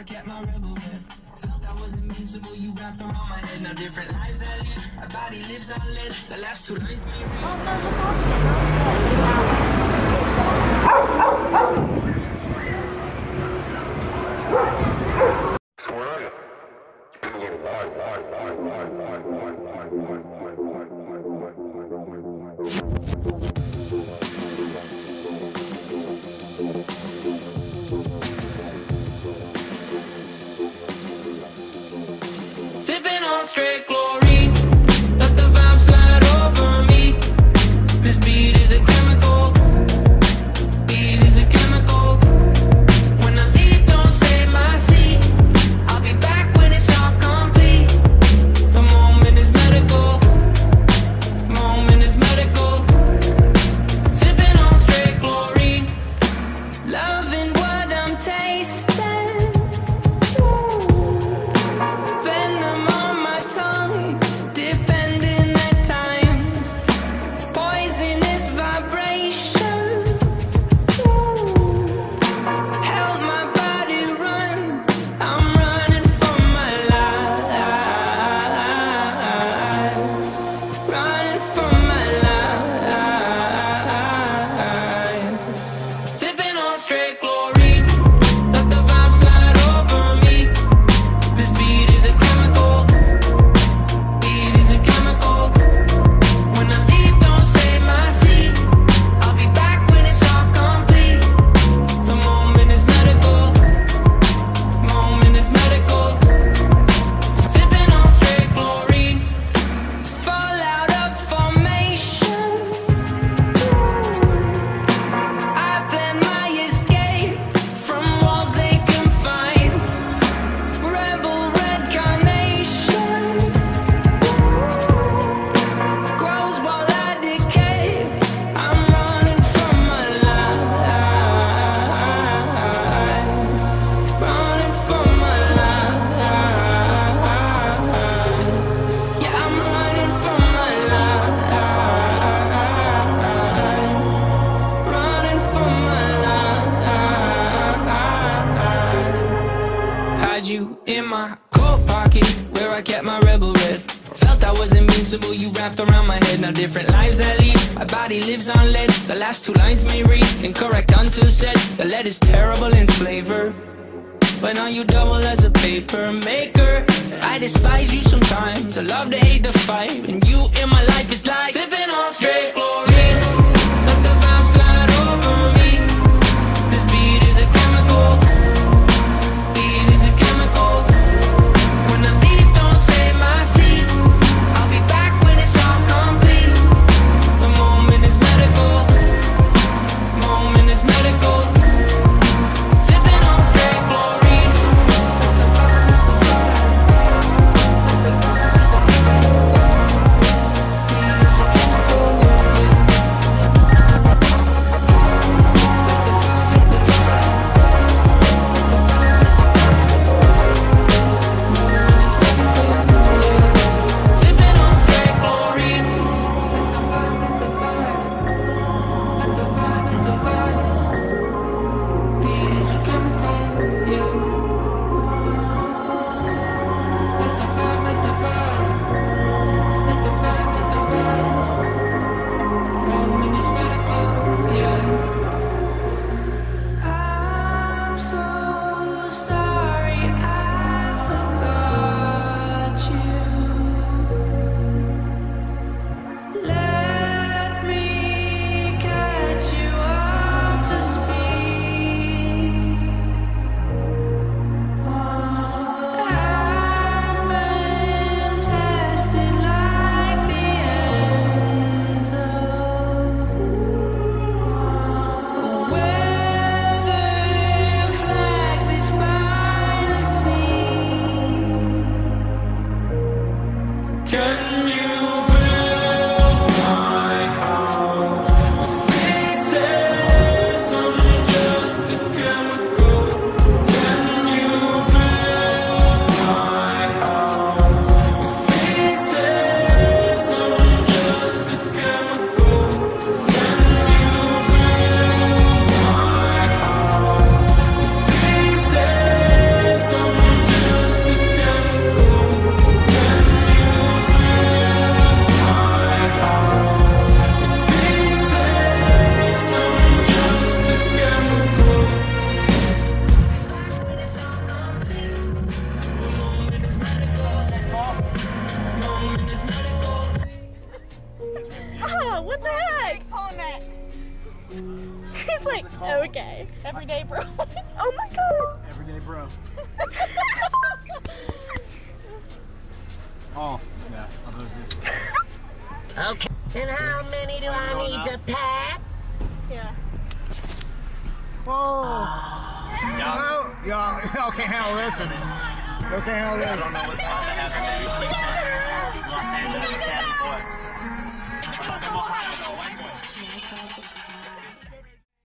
I kept my rebel red. Felt I was invincible, you wrapped around my head. Now different lives I live, my body lives on lead. The last two lines me sipping on straight chlorine, let the vibe slide over me. This beat is a chemical, beat is a chemical. When I leave, don't save my seat. I'll be back when it's all complete. The moment is medical, moment is medical. Sipping on straight chlorine, loving what I'm tasting. You in my coat pocket where I kept my rebel red. Felt I was invincible, you wrapped around my head. Now different lives I lead, my body lives on lead. The last two lines may read incorrect until said. The lead is terrible in flavor, but now you double as a paper maker. I despise you sometimes, I love to hate the fight. And you in my life is like sipping on straight chlorine, let the vibe slide over me. This beat is a chemical, day. Everyday bro. Oh my god. Everyday bro. Oh, yeah. I'll do this. Okay. And how many do I need to pack? Yeah. Whoa. Young. Y'all can't handle this. Y'all can't handle this. I don't know what's about to happen. Los Angeles Caddy boy.